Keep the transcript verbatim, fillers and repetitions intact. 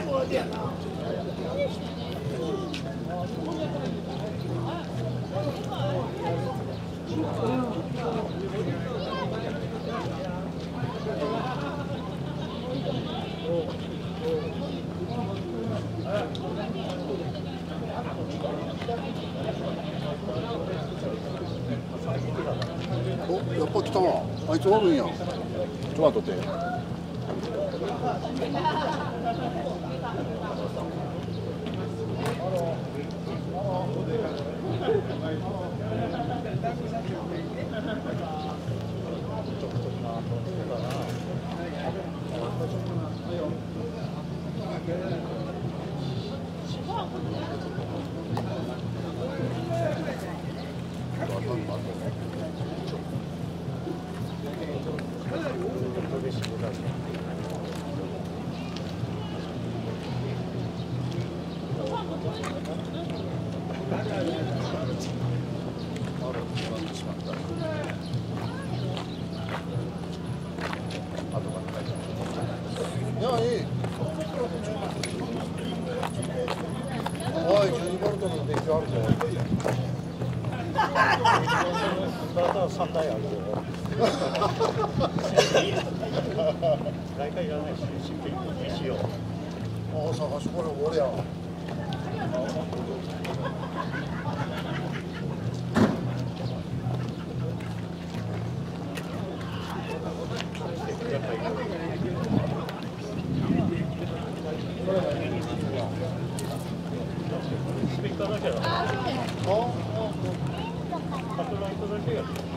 お、やっぱ来たわ。あいつおるんや。 トマトって。 おい、じゅうにボルトの電池あるぞ。 三台あるよ。大体いらないし、新品にしよう。 ああ、探しこれ俺や。 スピーカーだけだ。ああ、ああ、パトライトだけや。